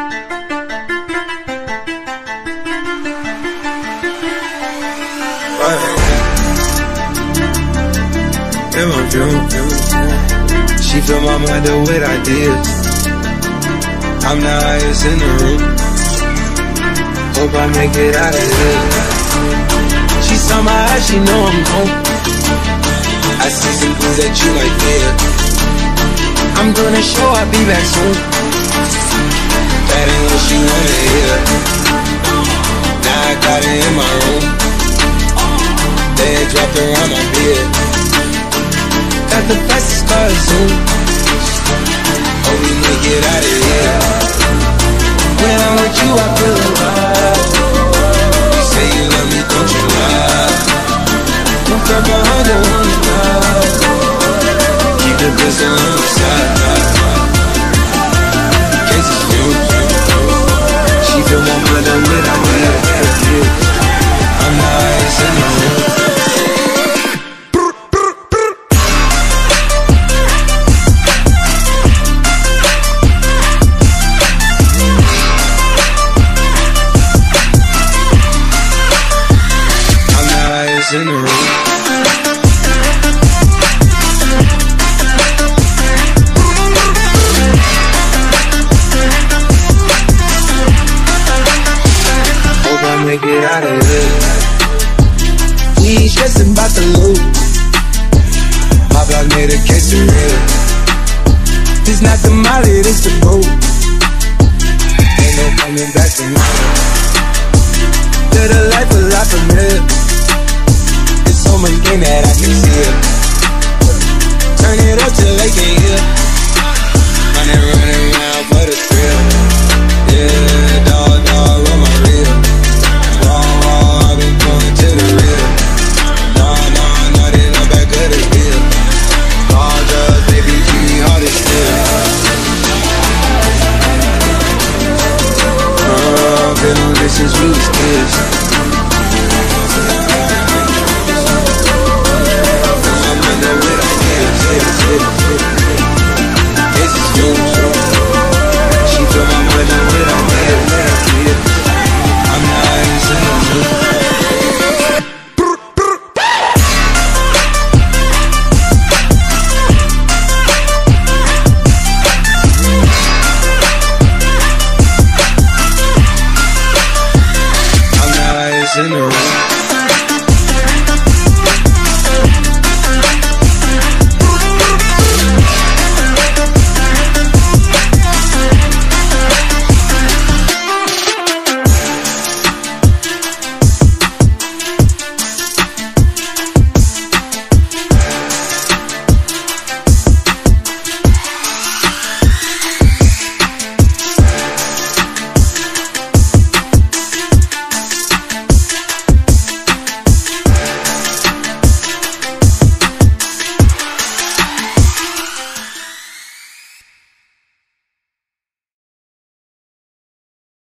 She fill my mind up with ideas. I'm the highest in the room. Hope I make it out of here. She saw my eyes, she know I'm home. I see some things that you like there. I'm gonna show I'll be back soon. That ain't what she wanna hear. Now I got it in my room. They dropped around my beard. Got the fastest car soon. Hope we make it out of here. When I'm with you, I feel alive. You say you love me, don't you lie? Don't grab my heart, don't wanna die. Keep the pistol on the side. Case is new. She fill my mind up with ideas. I'm the highest in the room. In the room. Hope I make it out of here. We ain't stressing about the loot. My block made a case of real. This not the molly, this the boat. Ain't no coming back from me. Live the life a lot familiar. So much game that I can see it. Turn it up till they can't hear. Running around for the thrill. Yeah, dog, on my reel. Raw, I've been going to the real. Nah, they not back of the deal. All drugs, baby, keep me hard as steel. Been on this since we was kids.